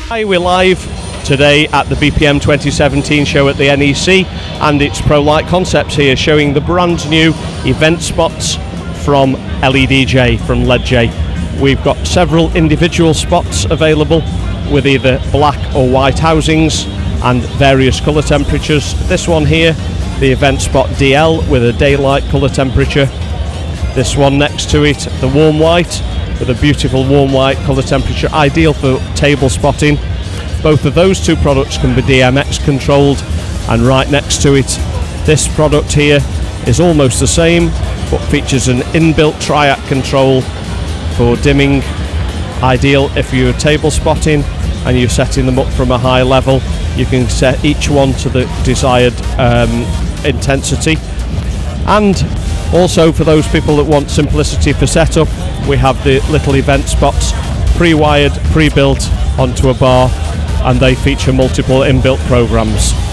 Hi, we're live today at the BPM 2017 show at the NEC, and it's ProLight Concepts here showing the brand new event spots from LEDJ, from LEDJ. We've got several individual spots available with either black or white housings and various colour temperatures. This one here, the event spot DL with a daylight colour temperature. This one next to it, the warm white with a beautiful warm white colour temperature, ideal for table spotting. Both of those two products can be DMX controlled, and right next to it, this product here is almost the same but features an inbuilt triac control for dimming, ideal if you're table spotting and you're setting them up from a high level. You can set each one to the desired intensity. And also for those people that want simplicity for setup, we have the little event spots pre-wired, pre-built onto a bar, and they feature multiple inbuilt programs.